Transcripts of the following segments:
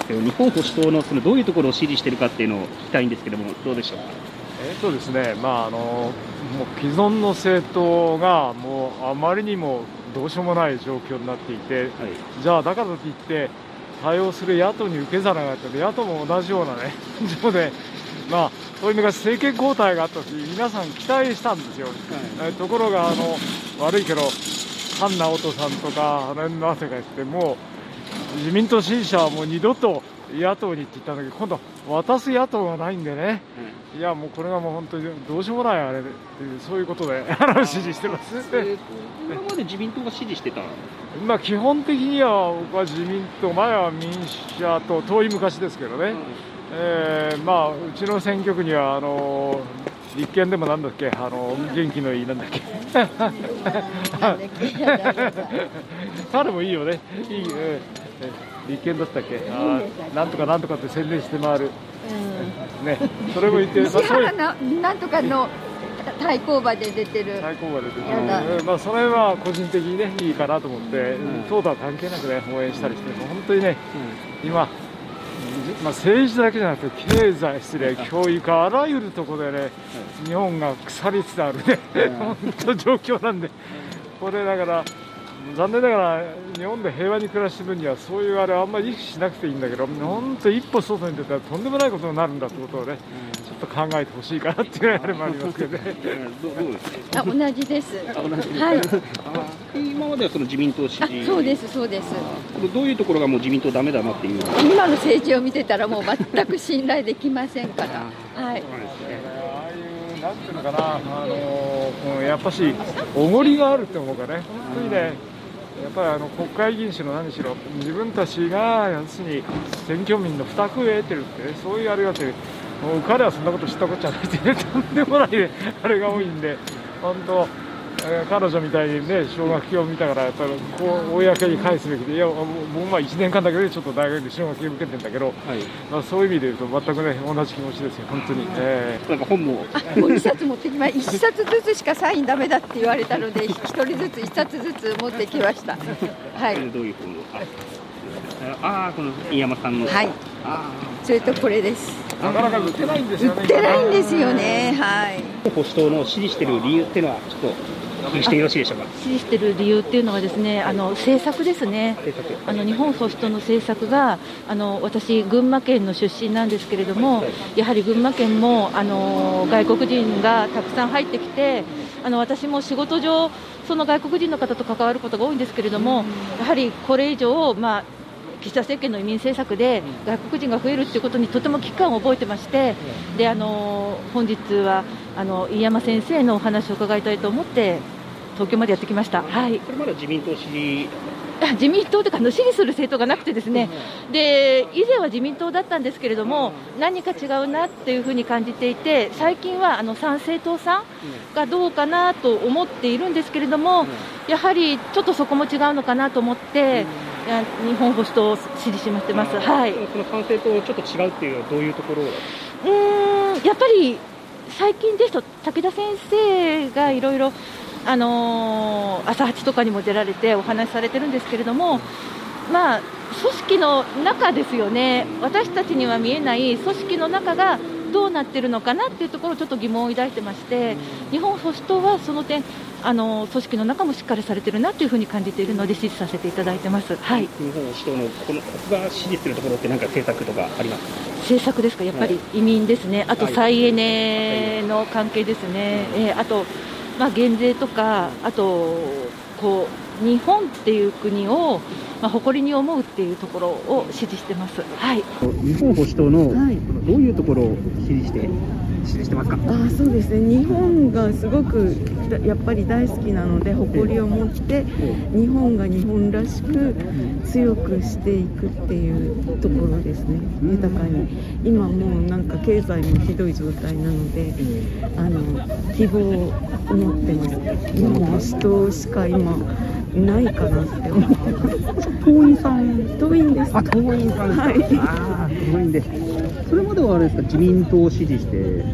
ですけど、日本保守党のそのどういうところを支持しているかっていうのを聞きたいんですけども、どうでしょうか。 ですね、もう既存の政党がもうあまりにもどうしようもない状況になっていて、はい、じゃあだからといって対応する野党に受け皿があって、野党も同じようなね状況で、そういうのが政権交代があった時皆さん期待したんですよ、はい、ところが悪いけど菅直人さんとか何の汗がしてもう自民党支持者はもう二度と野党にって言ったんだけど、今度渡す野党がないんでね、いやもうこれがもう本当にどうしようもないあれで、そういうことで支持してます。 今まで自民党が支持してた、 基本的には僕は自民党、前は民主派と遠い昔ですけどね、うちの選挙区には立憲でもなんだっけ、元気のいいなんだっけ彼もいいよね、いい、立憲だったっけ、なんとかなんとかって宣伝して回る、ね、それも言ってる、 なんとかの対抗馬で出てる、 それは個人的にねいいかなと思って、党とは関係なくね応援したりして、もう本当にね、今政治だけじゃなくて経済、教育、あらゆるところでね、日本が腐りつつあるね本当状況なんで、これだから残念ながら日本で平和に暮らしている分にはそういうあれあんまり意識しなくていいんだけど、本当一歩外に出たらとんでもないことになるんだってことをね、ちょっと考えてほしいかなっていうあれもありますけどね。 同じです。はい。 今まではその自民党支持。 そうですそうです。 どういうところがもう自民党ダメだなっていう。 今の政治を見てたらもう全く信頼できませんから。はい。 なんていうのかな、やっぱしおごりがあるって思うかね、本当にね。やっぱり国会議員しろ何しろ自分たちが要するに選挙民の負託を得てるってね、そういうあれがあって、もう彼はそんなこと知ったことじゃないってね、とんでもないねあれが多いんで、本当彼女みたいにね奨学金を見たからやっぱりこう公に返すべきで、いや僕1年間だけでちょっと大学で奨学金を受けてるんだけど、そういう意味で言うと全くね同じ気持ちですよ本当に。 なんか本ももう2冊持ってきました。1冊ずつしかサインダメだって言われたので1人ずつ1冊ずつ持ってきました。はい。 どういう本を？この飯山さんの。はい。 それとこれです。 なかなか売ってないんですよね。 売ってないんですよね。はい。 保守党の支持している理由っていうのはちょっとお聞きしてよろしいでしょうか。 支持している理由っていうのはですね、政策ですね。日本保守党の政策が私群馬県の出身なんですけれども、やはり群馬県も外国人がたくさん入ってきて、私も仕事上その外国人の方と関わることが多いんですけれども、やはりこれ以上岸田政権の移民政策で外国人が増えるということにとても危機感を覚えてまして、で本日は飯山先生のお話を伺いたいと思って東京までやってきました。はい。 これまだ自民党支持自民党というか支持する政党がなくてですね、で以前は自民党だったんですけれども、何か違うなっていうふうに感じていて、最近は参政党さんがどうかなと思っているんですけれども、やはりちょっとそこも違うのかなと思って、日本保守党を支持しましてます。はい。 その参政党ちょっと違うっていうのはどういうところ？ やっぱり最近ですと武田先生がいろいろ朝8とかにも出られてお話しされてるんですけれども、組織の中ですよね、私たちには見えない組織の中がどうなってるのかなっていうところをちょっと疑問を抱いてまして、日本保守党はその点組織の中もしっかりされてるなというふうに感じているので支持させていただいてます。はい。 日本保守党のここが支持するところって何か政策とかありますか？ 政策ですか、やっぱり移民ですね、あと再エネの関係ですね、あと減税とか、あと日本っていう国を誇りに思うっていうところを支持してます。はい。 日本保守党のどういうところを支持してますか？ そうですね。日本がすごくやっぱり大好きなので、誇りを持って日本が日本らしく強くしていくっていうところですね。豊かに。今もうなんか経済もひどい状態なので、希望を持ってます。日本保守党しか今ないかなって思ってます。 党員さん？ 党員です。 党員さん。はい。党員で。それまではあれですか、自民党を支持して。 特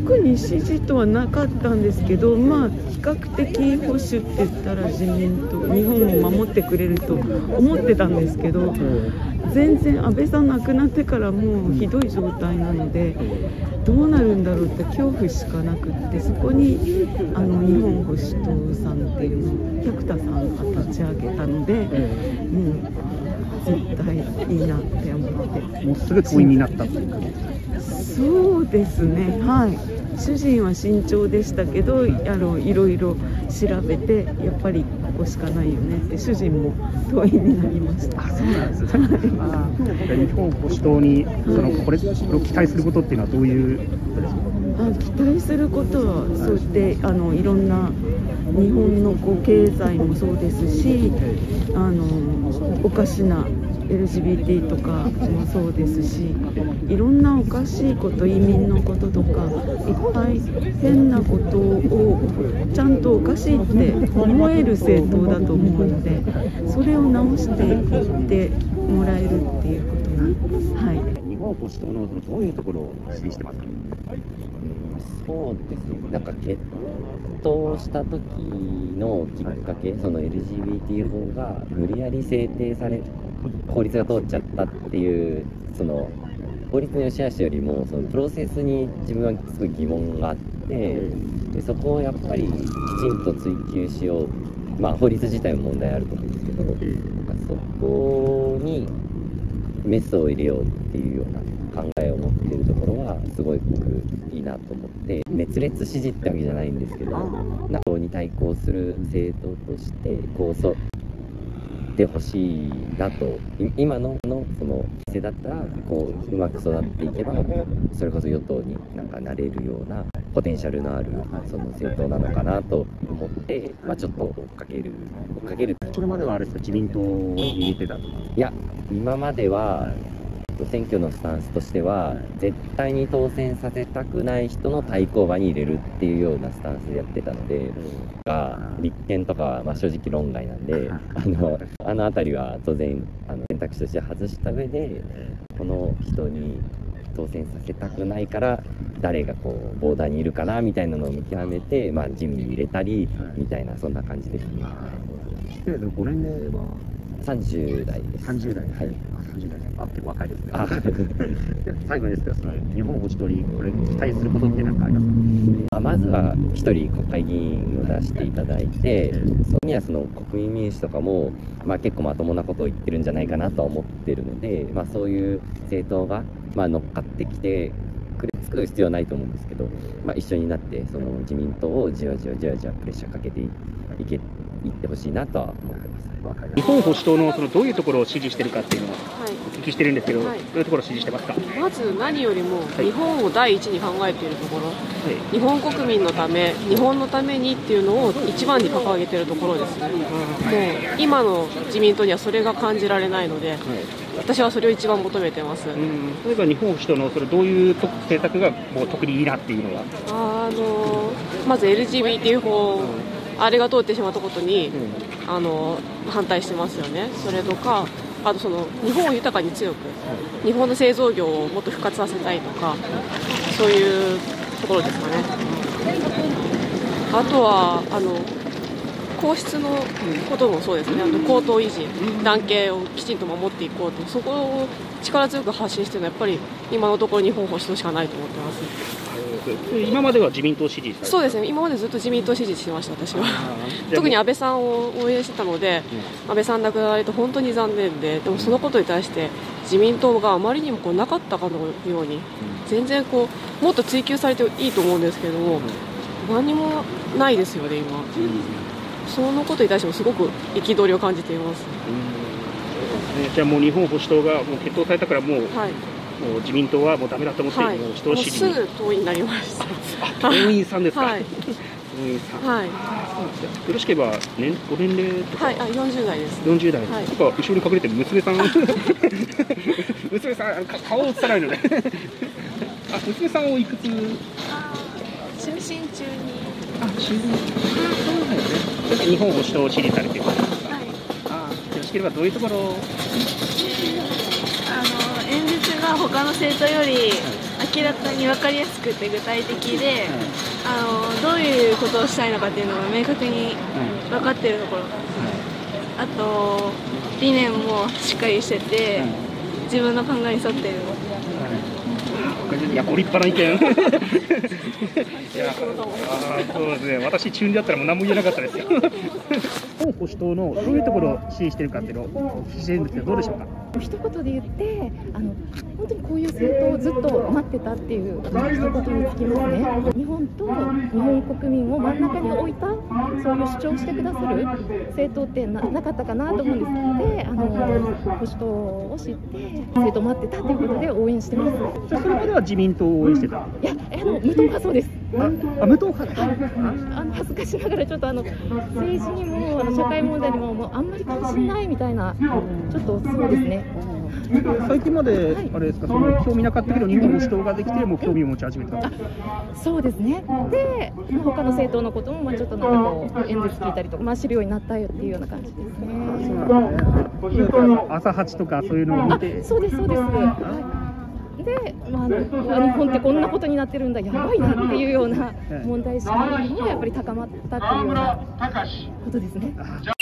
特に支持とはなかったんですけど、まあ比較的保守って言ったら自民党、日本を守ってくれると思ってたんですけど、全然安倍さん亡くなってからもうひどい状態なので、どうなるんだろうって恐怖しかなくって、そこに日本保守党さんっていうのを百田さんが立ち上げたので、もう絶対いいなって思って、 もうすぐ党員になったっていうか。 そうですね、はい。主人は慎重でしたけど、いろいろ調べて、やっぱりここしかないよねって、主人も党員になりました。 そうなんですね。日本保守党にこれを期待することっていうのはどういうことですか？ 期待することは、そうやっていろんな日本の経済もそうですし、おかしな LGBT とかもそうですし、いろんなおかしいこと、移民のこととか、いっぱい変なことをちゃんとおかしいって思える政党だと思うので、それを直していってもらえるっていうことに、はい。 日本保守党のどういうところを支持してますか？ そうですね、なんか決闘した時のきっかけ、その LGBT 法が無理やり制定され、法律が通っちゃったっていう、その法律の良し悪しよりもそのプロセスに自分はすごい疑問があって、でそこをやっぱりきちんと追求しよう、まあ法律自体も問題あると思うんですけど、なんかそこにメスを入れようっていうような考えを持っているところはすごい僕いいなと思って、熱烈支持ってわけじゃないんですけど、NATOに対抗する政党として構想でほしいなと、今のその世だったらうまく育っていけば、それこそ与党になれるようなポテンシャルのあるその政党なのかなと思って、ちょっと追っかける。 これまではあれですか、自民党を入れてたとか？ いや、今までは選挙のスタンスとしては、絶対に当選させたくない人の対抗馬に入れるっていうようなスタンスでやってたので、立憲とかは正直論外なんで、あの辺りは当然選択肢として外した上で、この人に当選させたくないから誰がボーダーにいるかなみたいなのを見極めて、自民に入れたりみたいな、そんな感じですね。 ご年齢は 30代です。 30代、 はい。 30代、結構若いですね。最後にですけど、日本保守党にこれ期待することって何かありますか？ まずは一人国会議員を出していただいて、そこにはその国民民主とかも、結構まともなことを言ってるんじゃないかなとは思ってるので、そういう政党が乗っかってきてくれつく必要はないと思うんですけど、一緒になってその自民党をじわじわプレッシャーかけていってほしいなとは思ってます。 日本保守党のどういうところを支持してるかっていうのをお聞きしてるんですけど、どういうところを支持してますか？ まず何よりも日本を第一に考えているところ、日本国民のため、日本のためにっていうのを一番に掲げているところですね。もう今の自民党にはそれが感じられないので、私はそれを一番求めてます。 例えば日本保守党のどういう政策がもう特にいいなっていうのは？ まず LGBT 法、あれが通ってしまったことに、反対してますよね。それとか、あとその日本を豊かに強く、日本の製造業をもっと復活させたいとか、そういうところですかね。あとは皇室のこともそうですね。皇統維持、男系をきちんと守っていこうと、そこを力強く発信しているのはやっぱり今のところ日本保守党しかないと思ってます。 今までは自民党支持？ そうですね、今までずっと自民党支持してました、私は。特に安倍さんを応援してたので、安倍さん亡くなられて本当に残念で、でもそのことに対して自民党があまりにもなかったかのように、全然もっと追及されていいと思うんですけれども、何もないですよね、今。そのことに対してもすごく憤りを感じています。 じゃあもう日本保守党がもう決闘されたからもう、もう自民党はもうダメだと思って、もう人を支持に。もうすぐ党員になりました。党員さんですか？党員さん。はい。よろしければご年齢とか。 40代です。 40代。なんか後ろに隠れてる娘さん。娘さん顔を映さないので。娘さんをいくつ？ 就寝中に。 就寝。そうなんですね。日本保守党を支持されています。よろしければどういうところを？ 演説が他の政党より明らかに分かりやすくて具体的で、どういうことをしたいのかっていうのが明確に分かってるところ、あと理念もしっかりしてて、自分の考えに沿ってる。 いや、ご立派な意見。いや、そうですね。私中2だったらもう何も言えなかったですよ。日本保守党のどういうところを支持しているかっていうのをお聞きしてるんですけど、どうでしょうか。 一言で言って、本当にこういう政党をずっと待ってたっていう一言につきますね。日本と日本国民を真ん中に置いた、そういう主張をしてくださる政党ってなかったかなと思うんです。で、保守党を知って政党を待ってたということで応援してます。 じゃあそれまでは自民党を応援してた。 いや、無党派そうです。 無党派だ。 恥ずかしながらちょっと政治にも社会問題にもあんまり関心ないみたいな、ちょっとそうですね。 最近まであれですか、その興味なかったけど日本保守党ができてもう興味を持ち始めた。 そうですね。で、他の政党のこともちょっとなんかこう演説聞いたりとか、知るようになったよっていうような感じですね。 朝8とかそういうのを見て。 そうですそうです。で、日本ってこんなことになってるんだ、やばいなっていうような問題意識もやっぱり高まったっていうようなことですね。